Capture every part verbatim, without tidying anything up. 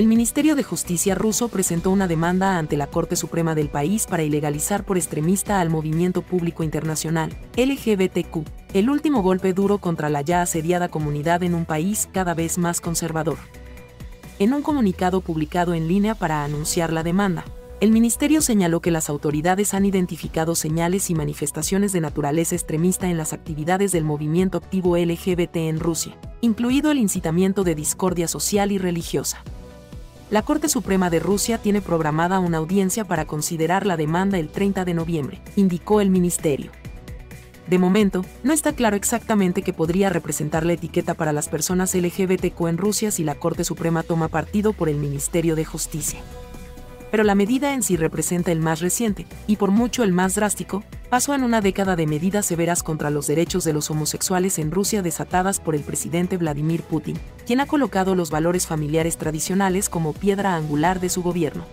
El Ministerio de Justicia ruso presentó una demanda ante la Corte Suprema del país para ilegalizar por extremista al movimiento público internacional, L G B T Q, el último golpe duro contra la ya asediada comunidad en un país cada vez más conservador. En un comunicado publicado en línea para anunciar la demanda, el ministerio señaló que las autoridades han identificado señales y manifestaciones de naturaleza extremista en las actividades del movimiento activo L G B T en Rusia, incluido el incitamiento de discordia social y religiosa. La Corte Suprema de Rusia tiene programada una audiencia para considerar la demanda el treinta de noviembre, indicó el ministerio. De momento, no está claro exactamente qué podría representar la etiqueta para las personas L G B T Q en Rusia si la Corte Suprema toma partido por el Ministerio de Justicia. Pero la medida en sí representa el más reciente, y por mucho el más drástico, paso en una década de medidas severas contra los derechos de los homosexuales en Rusia desatadas por el presidente Vladimir Putin, quien ha colocado los valores familiares tradicionales como piedra angular de su gobierno.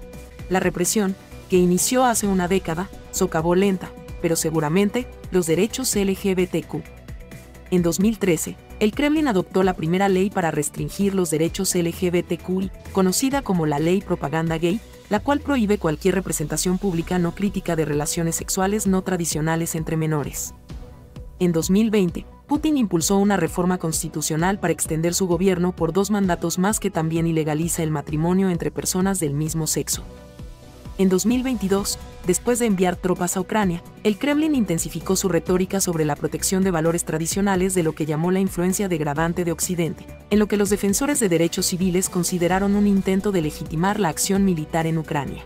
La represión, que inició hace una década, socavó lenta, pero seguramente, los derechos L G B T Q. En dos mil trece, el Kremlin adoptó la primera ley para restringir los derechos L G B T Q I, conocida como la Ley Propaganda Gay, la cual prohíbe cualquier representación pública no crítica de relaciones sexuales no tradicionales entre menores. En dos mil veinte, Putin impulsó una reforma constitucional para extender su gobierno por dos mandatos más que también ilegaliza el matrimonio entre personas del mismo sexo. En dos mil veintidós, después de enviar tropas a Ucrania, el Kremlin intensificó su retórica sobre la protección de valores tradicionales de lo que llamó la influencia degradante de Occidente, en lo que los defensores de derechos civiles consideraron un intento de legitimar la acción militar en Ucrania.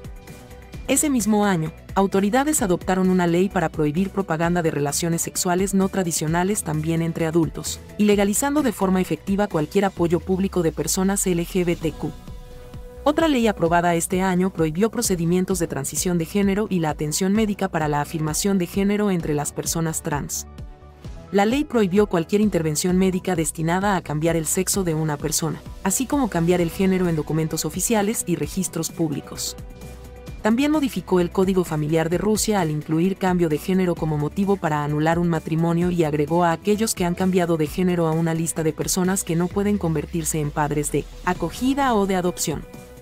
Ese mismo año, autoridades adoptaron una ley para prohibir propaganda de relaciones sexuales no tradicionales también entre adultos, ilegalizando de forma efectiva cualquier apoyo público de personas L G B T Q. Otra ley aprobada este año prohibió procedimientos de transición de género y la atención médica para la afirmación de género entre las personas trans. La ley prohibió cualquier intervención médica destinada a cambiar el sexo de una persona, así como cambiar el género en documentos oficiales y registros públicos. También modificó el Código Familiar de Rusia al incluir cambio de género como motivo para anular un matrimonio y agregó a aquellos que han cambiado de género a una lista de personas que no pueden convertirse en padres de acogida o de adopción.